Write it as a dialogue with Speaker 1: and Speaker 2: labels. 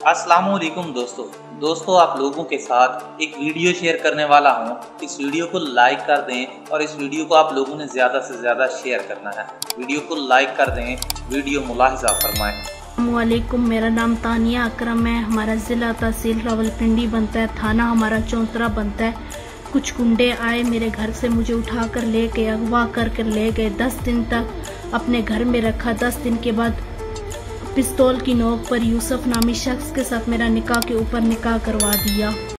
Speaker 1: अस्सलाम वालेकुम दोस्तों आप लोगों के साथ एक वीडियो शेयर करने वाला हूं। इस वीडियो को लाइक कर दें और इस वीडियो को आप लोगों ने ज़्यादा से ज़्यादा शेयर करना है। वीडियो को लाइक कर दें, वीडियो मुलाहिजा फरमाएं।
Speaker 2: अस्सलामुअलैकुम, मेरा नाम तानिया अकरम है। हमारा ज़िला तहसील रावलपिंडी बनता है, थाना हमारा चौंतरा बनता है। कुछ गुंडे आए मेरे घर से, मुझे उठाकर ले गए, अगवा कर ले गए। 10 दिन तक अपने घर में रखा। 10 दिन के बाद पिस्तौल की नोक पर यूसुफ नामी शख्स के साथ मेरा निकाह के ऊपर निकाह करवा दिया।